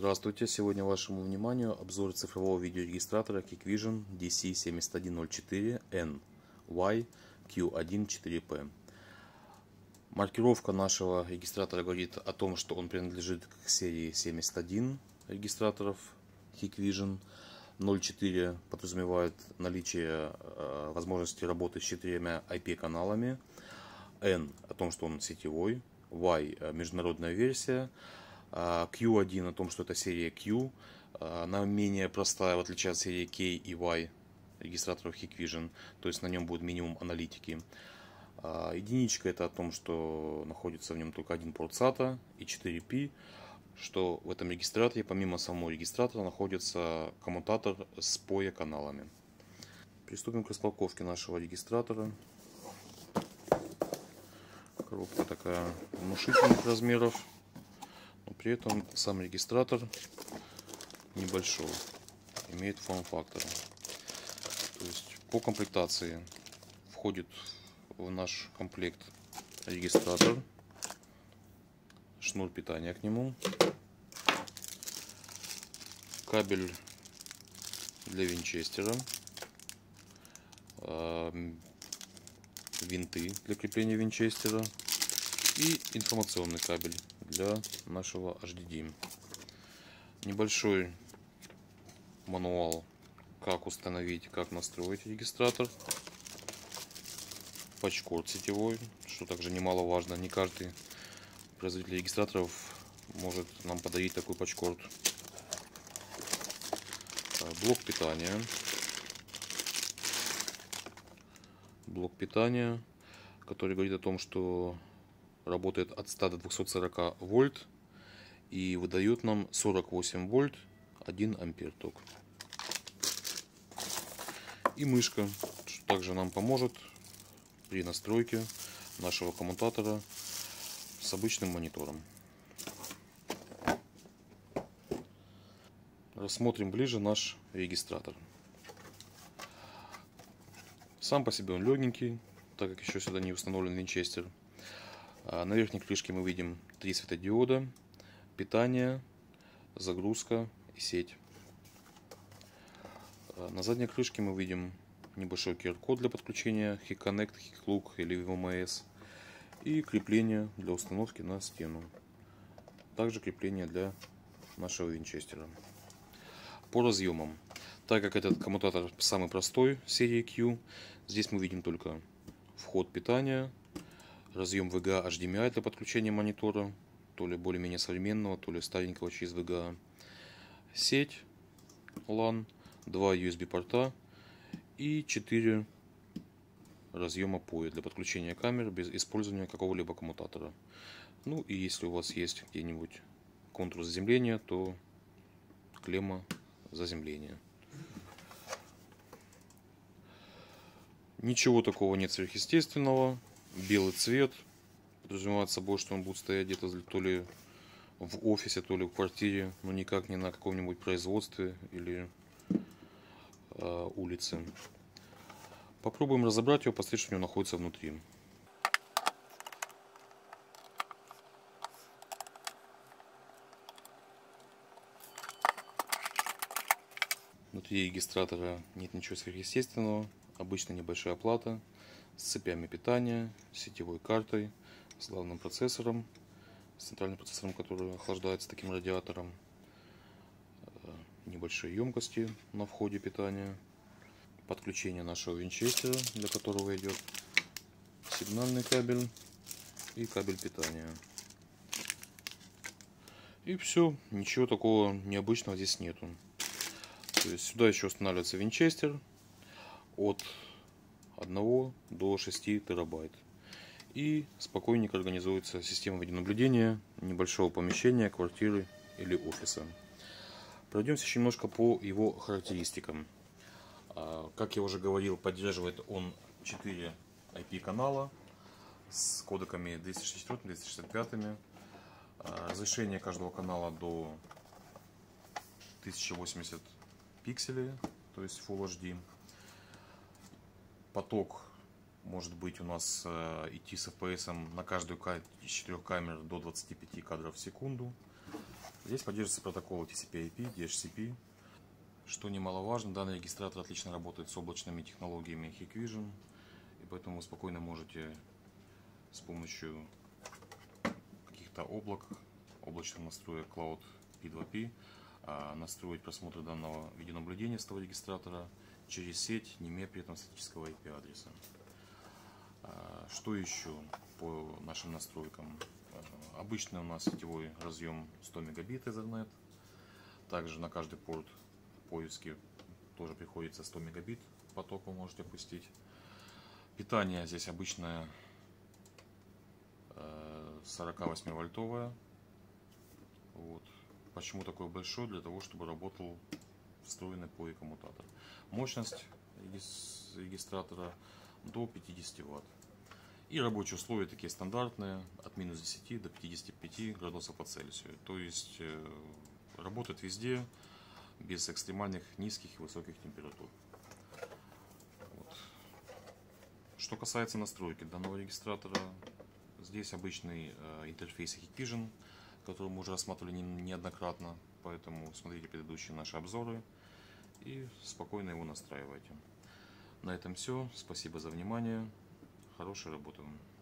Здравствуйте! Сегодня вашему вниманию обзор цифрового видеорегистратора Hikvision DC7104N YQ14P. Маркировка нашего регистратора говорит о том, что он принадлежит к серии 71 регистраторов Hikvision. 04 подразумевает наличие возможности работы с 4 IP-каналами. N о том, что он сетевой. Y международная версия. Q1 о том, что это серия Q. Она менее простая, в отличие от серии K и Y регистраторов Hikvision. То есть на нем будет минимум аналитики. Единичка это о том, что находится в нем только один порт SATA и 4P. Что в этом регистраторе, помимо самого регистратора, находится коммутатор с POE каналами. Приступим к распаковке нашего регистратора. Коробка такая внушительных размеров, но при этом сам регистратор небольшой, имеет форм-фактор. То есть по комплектации входит в наш комплект регистратор, шнур питания к нему, кабель для винчестера, винты для крепления винчестера и информационный кабель для нашего HDD. Небольшой мануал, как установить, как настроить регистратор. Патчкорд сетевой, что также немаловажно. Не каждый производитель регистраторов может нам подарить такой патчкорд. Блок питания. Блок питания, который говорит о том, что работает от 100 до 240 вольт и выдает нам 48 вольт 1 ампер ток. И мышка, что также нам поможет при настройке нашего коммутатора с обычным монитором. Рассмотрим ближе наш регистратор. Сам по себе он легенький, так как еще сюда не установлен винчестер. На верхней крышке мы видим 3 светодиода, питание, загрузка и сеть. На задней крышке мы видим небольшой QR-код для подключения HikConnect, HikLook или VMS и крепление для установки на стену. Также крепление для нашего винчестера. По разъемам. Так как этот коммутатор самый простой серии Q, здесь мы видим только вход питания, разъем VGA HDMI для подключения монитора, то ли более-менее современного, то ли старенького через VGA, сеть LAN, 2 USB порта и 4 разъема POE для подключения камер без использования какого-либо коммутатора. Ну и если у вас есть где-нибудь контур заземления, то клемма заземления. Ничего такого нет сверхъестественного. Белый цвет подразумевает собой, что он будет стоять где-то то ли в офисе, то ли в квартире, но никак не на каком-нибудь производстве или улице. Попробуем разобрать его, посмотреть, что у него находится внутри. Внутри регистратора нет ничего сверхъестественного. Обычно небольшая плата с цепями питания, сетевой картой, с главным процессором, с центральным процессором, который охлаждается таким радиатором, небольшие емкости на входе питания, подключение нашего винчестера, для которого идет сигнальный кабель и кабель питания. И все, ничего такого необычного здесь нету. То есть сюда еще устанавливается винчестер от 1 до 6 терабайт. И спокойненько организуется система видеонаблюдения небольшого помещения, квартиры или офиса. Пройдемся еще немножко по его характеристикам. Как я уже говорил, поддерживает он 4 IP-канала с кодеками 264-265. Разрешение каждого канала до 1080 пикселей, то есть Full HD. Поток может быть у нас идти с FPS на каждую из 4 камер до 25 кадров в секунду. Здесь поддерживается протокол TCP/IP, DHCP. Что немаловажно, данный регистратор отлично работает с облачными технологиями Hikvision, и поэтому вы спокойно можете с помощью каких-то облачных настроек Cloud P2P настроить просмотр данного видеонаблюдения с того регистратора через сеть, не имея при этом статического IP-адреса. Что еще по нашим настройкам? Обычно у нас сетевой разъем 100 мегабит Ethernet. Также на каждый порт поиски тоже приходится 100 мегабит поток, вы можете опустить. Питание здесь обычное 48-вольтовое. Вот. Почему такой большой? Для того, чтобы работал встроенный POE-коммутатор. Мощность регистратора до 50 Вт. И рабочие условия такие стандартные, от минус 10 до 55 градусов по Цельсию. То есть работает везде, без экстремальных низких и высоких температур. Вот. Что касается настройки данного регистратора, здесь обычный интерфейс Hikvision, который мы уже рассматривали неоднократно, поэтому смотрите предыдущие наши обзоры и спокойно его настраивайте. На этом все. Спасибо за внимание. Хорошей работы вам.